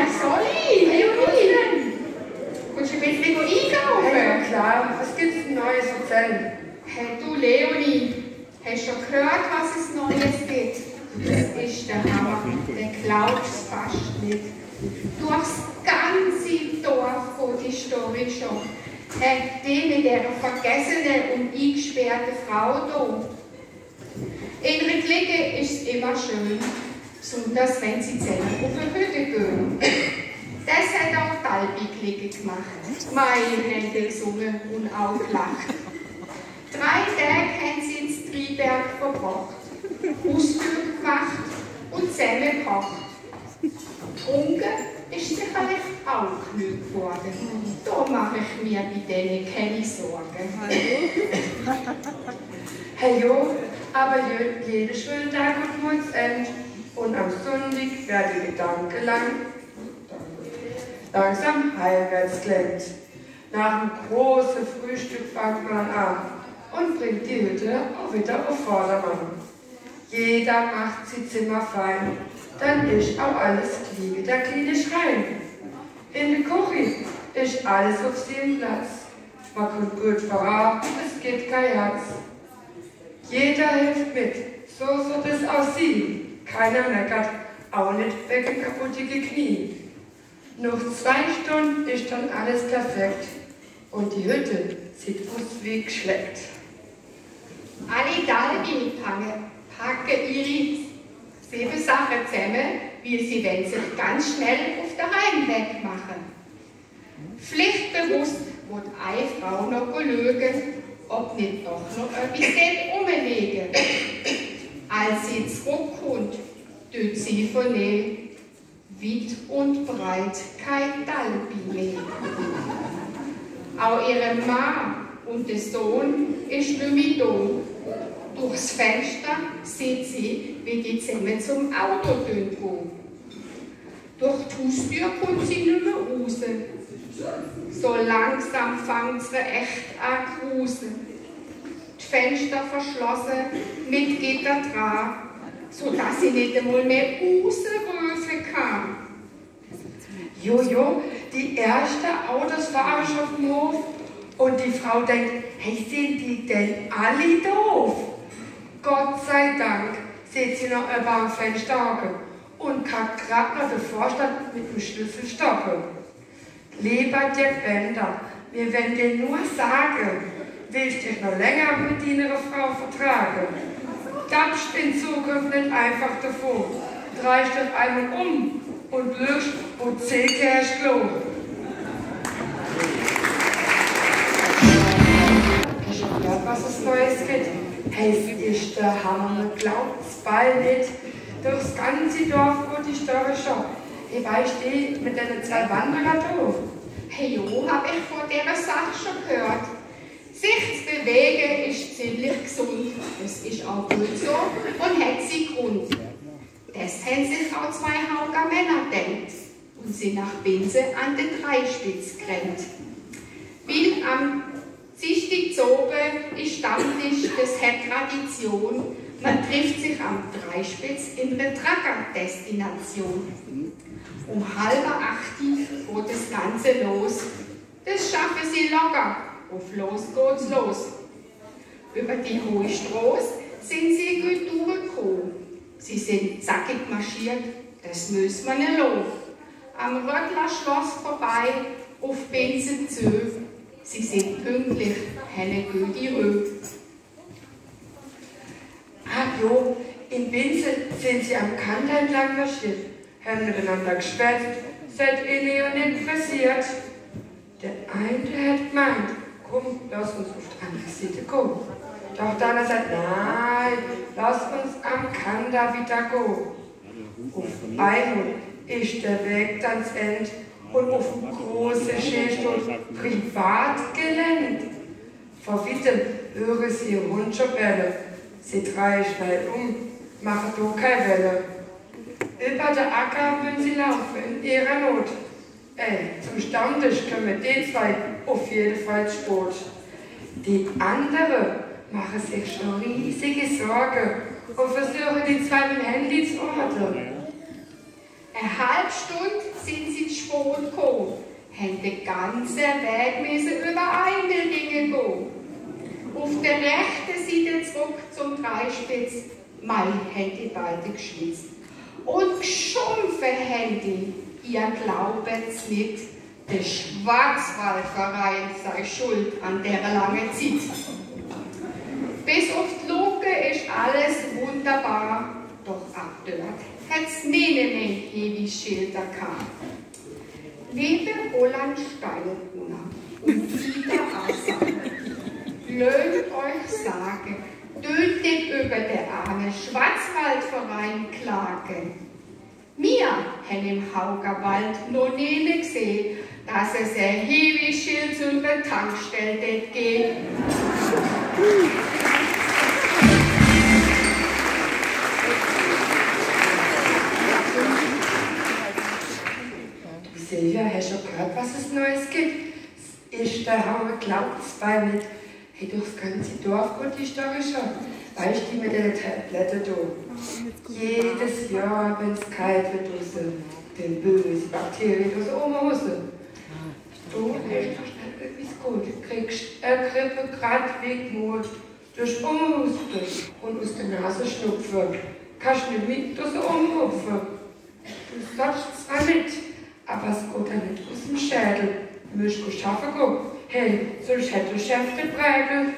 soll ich? Hey, kommst du ein bisschen einkaufen? Hey, klar, was gibt's denn Neues erzählen? Hey, du Leonie, hast du schon gehört, was es Neues gibt? Das ist der Hammer, den glaubst du fast nicht. Durchs ganze Dorf geht die Story schon. Die mit der vergessenen und eingesperrten Frau hier. In einer Clique ist es immer schön, besonders wenn sie zusammen auf eine Hütte gehen. Das hat auch die Alpi-Clique gemacht. Meine haben gesungen und auch gelacht. 3 Tage haben sie ins Triberg verbracht, Haustür gemacht und zusammen gekocht. Getrunken ist sicherlich auch genug geworden. Da mache ich mir bei denen keine Sorgen. Hey jo, aber jeden schönen Tag kommt nur ins Ende. Und am Sonntag werden die Gedanken langsam heimwärts gelenkt. Nach einem großen Frühstück fängt man an und bringt die Hütte auch wieder auf Vordermann. Jeder macht sein Zimmer fein, dann ist auch alles wie der kleine Schrein. In der Küche ist alles auf seinem Platz. Man kommt gut voran, es gibt kein Herz. Jeder hilft mit, so soll es aussehen. Keiner meckert, auch nicht wegen kaputtege Knie. Noch 2 Stunden ist dann alles perfekt und die Hütte sieht aus wie geschleckt. Alle Dalbi packen ihre 7 Sachen zusammen, wie sie wollen sich ganz schnell auf den Heimweg machen. Pflichtbewusst wird eine Frau noch schauen, ob nicht doch noch etwas umlegen. Als sie zurückkommt, tut sie vernehmen, weit und breit kein Dalbi mehr. Auch ihre Mann und der Sohn ist nicht mehr da. Durchs Fenster sieht sie, wie die zusammen zum Auto gehen. Durch die Haustür kommt sie nicht mehr raus. So langsam fängt sie echt an zu grusen. Die Fenster verschlossen mit Gitter dran, sodass sie nicht einmal mehr rausrufen kann. Jojo, die ersten Autos fahren schon auf dem Hof und die Frau denkt, hey, sind die denn alle doof? Gott sei Dank sieht sie noch über am Fenster hocken und kann gerade noch den Vorstand mit dem Schlüssel stoppen. Lieber Dirk Bender, wir werden dir nur sagen, willst dich noch länger mit deiner Frau vertragen? Tapst in Zukunft nicht einfach davor, drehst dich einmal um und lügst und Zilke hast Klo. Hast du gehört, was es Neues gibt? Hey, es ist der Hammer, man glaubt es bald nicht. Durchs ganze Dorf geht die Story schon. Ich weiß die mit den 2 Wanderer da. Hey, jo, hab ich von dieser Sache schon gehört. Sich zu bewegen ist ziemlich gesund. Das ist auch gut so und hat seinen Grund. Das haben sich auch 2 Hauger Männer gedacht und sind nach Binse an den Dreispitz gerannt. Weil am Dienstag zu oben ist Stammtisch, das hat Tradition. Man trifft sich am Dreispitz in einer Tracker-Destination. Um 7:30 geht das Ganze los. Das schaffen sie locker. Auf los geht's los. Über die hohe Straße sind sie gut durchgekommen. Sie sind zackig marschiert, das müssen wir nicht los. Am Röttler Schloss vorbei, auf Binsen zu. Sie sind pünktlich, helle gute Röh. Ah jo, in Binsen sind sie am Kanter entlang marschiert, haben miteinander geschwätzt, seid ihr nicht interessiert. Der eine hat gemeint, komm, lass uns auf die andere Seite gehen. Doch dann hat er gesagt, nein, lass uns am Kanter wieder gehen. Auf einmal ist der Weg dann zu Ende und auf dem großen Schild steht Privatgelände. Vor Weitem hören sie ihren Hund schon bellen. Sie drehen schnell machen doch keine Welle. Über den Acker wollen sie laufen in ihrer Not. Zum Stammtisch kommen die 2 auf jeden Fall zu spät. Die anderen machen sich schon riesige Sorgen und versuchen die 2 mit dem Handy zu orten. Eine halbe Stunde sind sie zu spät gekommen, haben den ganzen Weg über Eimeldingen gehen. Auf der rechten Seite zurück zum Dreispitz, Mai haben die beiden geschwitzt. Und geschumpfen haben die, ihr glaubt's nicht, der Schwarzwaldverein sei schuld an der langen Zeit. Bis auf die Luke ist alles wunderbar, doch ab dort hat's nie mehr ewig Schilder gehabt. Liebe Roland Steinbrunner und Dieter Asser, lönt euch sagen, dürft nicht über den armen Schwarzwaldverein klagen. Wir haben im Haugerwald noch nie gesehen, dass es ein Heavy-Schild zu einer Tankstelle geht. Silvia, hast du gehört, was es Neues gibt? Ist der Hauer glaubt zwei mit. Hey, durchs ganze Dorf geht die Story schon. Weißt du, mit den Tabletten da? Jedes Jahr, wenn es kalt wird, draußen, den bösen Bakterien aus der Oberhose. Du hast doch schnell etwas gut. Kriegst eine Grippe grad wegen Mut. Durch Umhusten und aus der Nase schnupfen. Kannst du nicht mit durch die Umhupfen. Du sollst zwar mit, aber es geht ja nicht aus dem Schädel. Du musst schaffen gehen. Hey, sonst hätte der Chef den Prägel.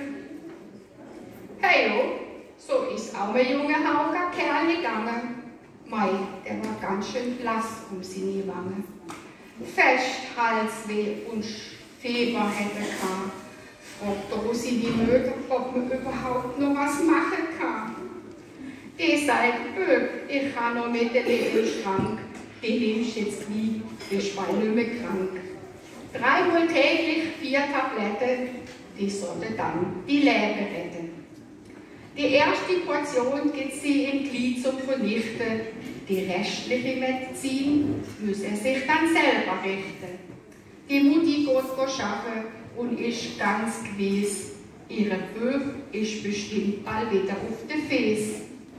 Hey, jo, so ist auch ein junger Hauger Kerl gegangen. Mei, der war ganz schön blass um seine Wangen. Fest, Halsweh und Fieber hätte er gehabt. Fragt Rosi die Möge, ob man überhaupt noch was machen kann. Die sagt, ich kann noch mit der im Schrank. Die nimmst jetzt nie, bist bald nicht mehr krank. 3-mal täglich 4 Tabletten, die sollten dann die Leben retten. Die erste Portion gibt sie im Glied zum Vernichten. Die restliche Medizin muss er sich dann selber richten. Die Mutti geht arbeiten und ist ganz gewiss, ihre Bub ist bestimmt bald wieder auf der Fes.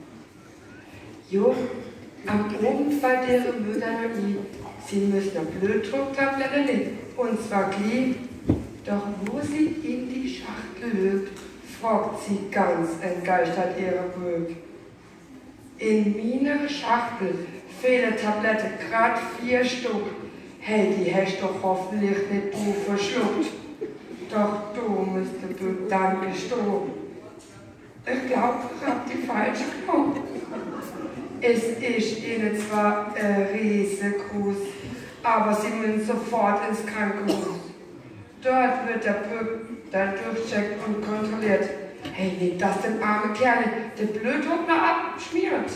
Jo, am Abend fällt ihre Mutter noch ein. Sie müssen eine Blutdrucktablette nehmen, und zwar gleich. Doch wo sie in die Schachtel lügt, fragt sie ganz entgeistert ihre Bub. In meiner Schachtel fehlen Tabletten, grad 4 Stück. Hey, die hast du doch hoffentlich nicht du verschluckt. Doch du musst der Bub dann gestorben. Ich glaube, ich hab die falsch genommen. Es ist ihnen zwar ein Riesengruß, aber sie müssen sofort ins Krankenhaus. Dort wird der Bub dann durchcheckt und kontrolliert. Hey, nicht, dass dem armen Kerl der Blutdruck noch abschmiert.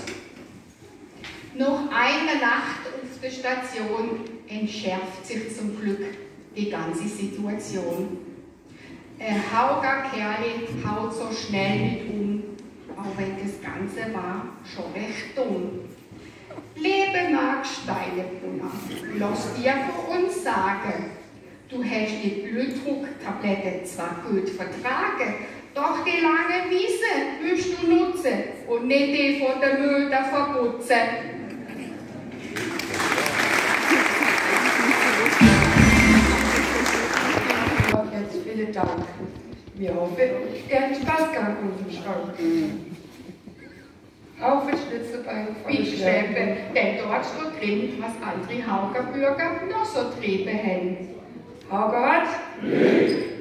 Noch eine Nacht auf der Station entschärft sich zum Glück die ganze Situation. Ein Hauger Kerl haut so schnell nicht um, auch wenn das Ganze war schon recht dumm. Lebe Marc Steinbrunner, lass dir von uns sagen, du hast die Blutdrucktablette zwar gut vertragen, doch die lange Wiese willst du nutzen und nicht die von der Mutter verputzen. Jetzt vielen Dank. Wir hoffen, ihr habt Spaß gehabt in unserem Schrank. Auch für Schnitzelbein von Wie Schäpe, denn dort steht drin, was andere Hauger Bürger noch so trieben haben. Hauger was?